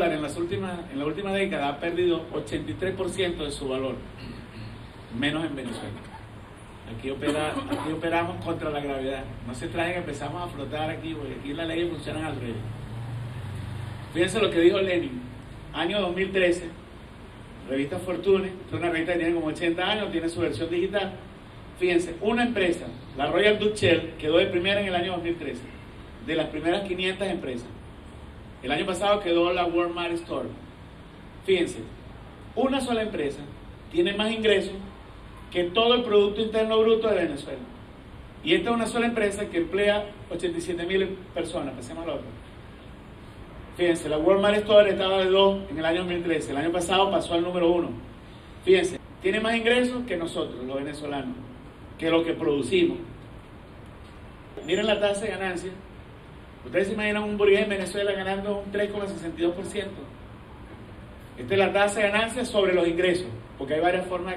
dólar en la última década ha perdido 83% de su valor, menos en Venezuela. Aquí operamos contra la gravedad. No se traen, empezamos a flotar aquí, porque aquí las leyes funcionan al revés. Fíjense lo que dijo Lenin, año 2013, revista Fortune, es una revista que tiene como 80 años, tiene su versión digital. Fíjense, una empresa, la Royal Dutch Shell, quedó de primera en el año 2013, de las primeras 500 empresas. El año pasado quedó la Walmart Store. Fíjense, una sola empresa tiene más ingresos que todo el Producto Interno Bruto de Venezuela. Y esta es una sola empresa que emplea 87.000 personas, pasemos a la otra. Fíjense, la Walmart Store estaba de 2 en el año 2013, el año pasado pasó al número 1. Fíjense, tiene más ingresos que nosotros, los venezolanos, que lo que producimos. Miren la tasa de ganancia. Ustedes se imaginan un burgués en Venezuela ganando un 3,62%. Esta es la tasa de ganancia sobre los ingresos, porque hay varias formas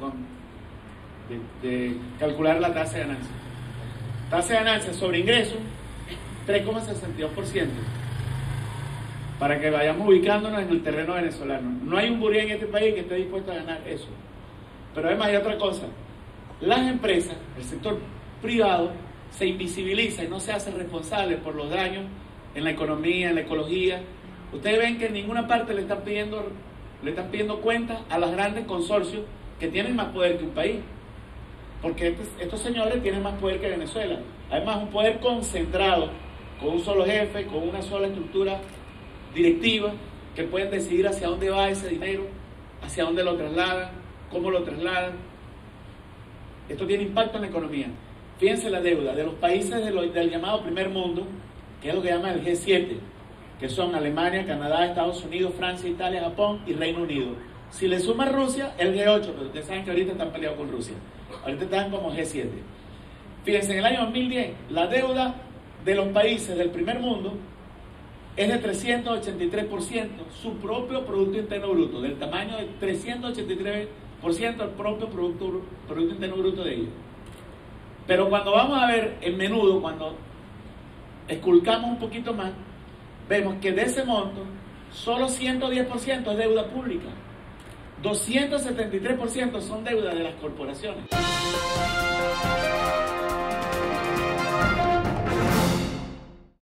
de calcular la tasa de ganancia. Tasa de ganancia sobre ingresos, 3,62%. Para que vayamos ubicándonos en el terreno venezolano. No hay un burgués en este país que esté dispuesto a ganar eso. Pero además hay otra cosa. Las empresas, el sector privado, se invisibiliza y no se hace responsable por los daños en la economía, en la ecología. Ustedes ven que en ninguna parte le están pidiendo cuentas a los grandes consorcios que tienen más poder que un país. Porque estos señores tienen más poder que Venezuela. Además, un poder concentrado, con un solo jefe, con una sola estructura directiva, que pueden decidir hacia dónde va ese dinero, hacia dónde lo trasladan, cómo lo trasladan. Esto tiene impacto en la economía. Fíjense la deuda de los países del llamado primer mundo, que es lo que llaman el G7, que son Alemania, Canadá, Estados Unidos, Francia, Italia, Japón y Reino Unido. Si le suma Rusia, el G8, pero ustedes saben que ahorita están peleados con Rusia. Ahorita están como G7. Fíjense, en el año 2010, la deuda de los países del primer mundo es de 383%, su propio Producto Interno Bruto, del tamaño de 383% del propio Producto Interno Bruto de ellos. Pero cuando vamos a ver en menudo, cuando esculcamos un poquito más, vemos que de ese monto, solo 110% es deuda pública, 273% son deuda de las corporaciones.